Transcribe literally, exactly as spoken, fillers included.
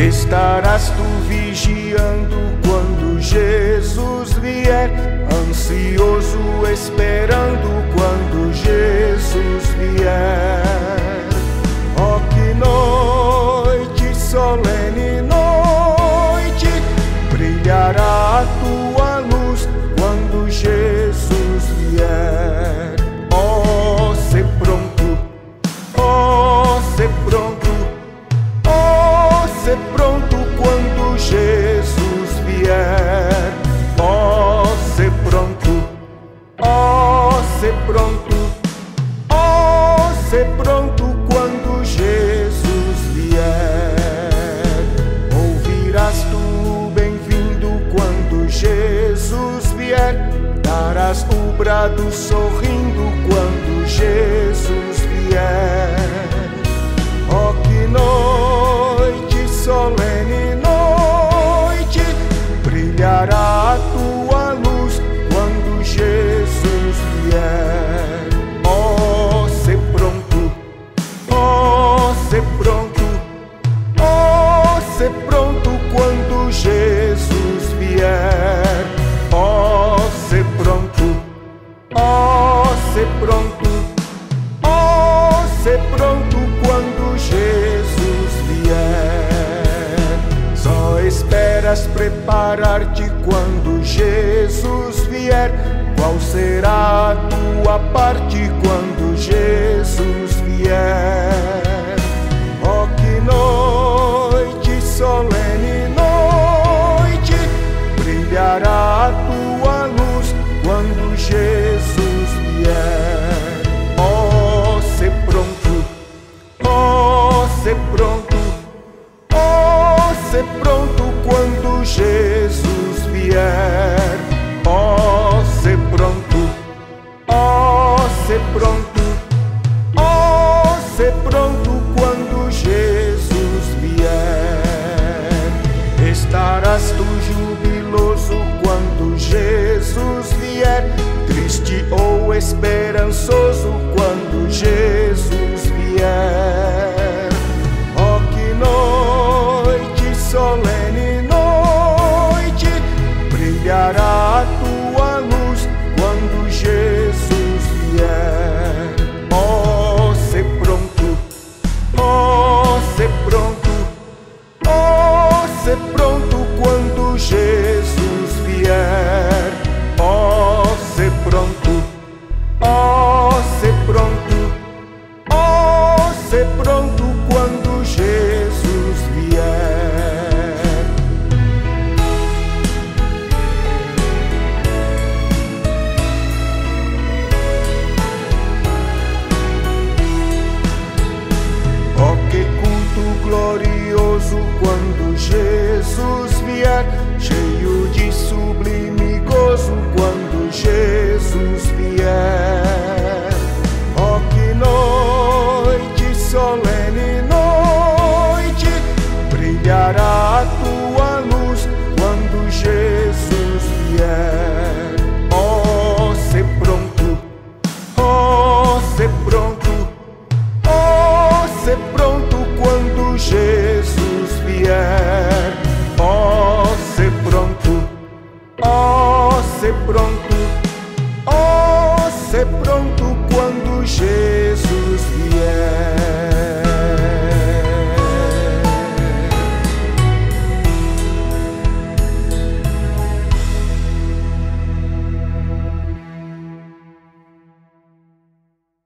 Estarás tu vigiando quando Jesus vier, ansioso esperando quando Jesus vier. Oh, que noite, solene noite, brilhará a tua luz quando Jesus vier. Oh, se pronto, oh, se pronto, oh, se pronto quando Jesus vier. Oh, se pronto, oh, se pronto, oh, se pronto quando Jesus vier. Ouvirás tu bem-vindo quando Jesus vier, darás o brado sorrindo quando Jesus vier. Oh, que noite, solene noite, brilhará a tua luz quando Jesus vier. Oh, se pronto, oh, se pronto, oh, se pronto quando Jesus vier. Oh, se pronto, oh, se pronto, oh, se pronto quando Jesus vier. Só esperas preparar-te quando Jesus vier. Qual será a tua parte quando Jesus vier? Oh, que noite, solene noite, brilhará a tua luz quando Jesus vier. Oh, se pronto, oh, se pronto, oh, se pronto quando Jesus vier. Oh, se pronto, oh, se pronto, oh, se pronto quando Jesus vier. Estarás tu jubiloso quando Jesus vier, triste ou esperançoso quando Jesus vier. Oh, que noite, solene noite, brilhará a tua luz quando Jesus vier. Oh, se pronto, oh, se pronto, oh, se pronto quando Jesus vier. Oh, se pronto, oh, se pronto, oh, se pronto quando Jesus vier. Oh, que culto glorioso quando Jesus vier, cheio de sublime gozo quando Jesus vier. Oh, que noite, solene noite, brilhará a tua luz quando Jesus vier. Oh, se pronto, oh, se pronto, oh, se pronto quando Jesus vier. Oh, se pronto, oh, se pronto,